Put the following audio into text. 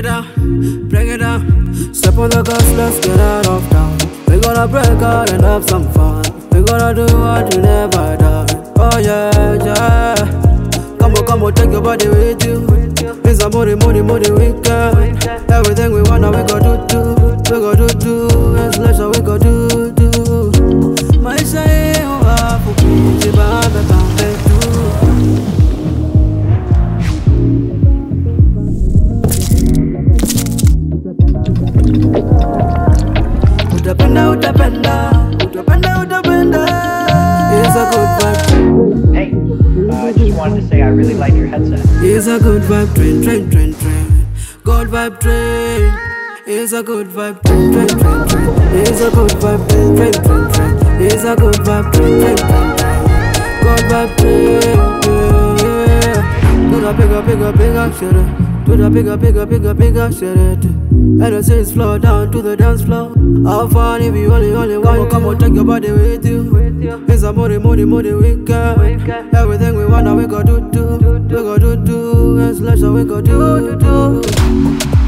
it down, break it down. Step on the gas, let's get out of town. We gonna break out and have some fun. We gonna do what you never done. Oh yeah, yeah. Come on, take your body with you. It's a money weekend. Everything we wanna, we go do. We go do. It's leisure, we go do. Maisha yeo hapo kujibamba pambe tu. Utapenda. It's a good vibe. Hey, I just wanted to say I really like your headset. It's a good vibe train. Good vibe train. It's a good vibe train. It's a good vibe train. It's a good vibe train. Good vibe train. Yeah. Do the bigger shit. Do the bigger shit. And I say it's floor down to the dance floor. How fun if you only want. Come on, take your body with you. It's a money weekend. Everything we wanna, we go do. We go do. It's leisure, we go do.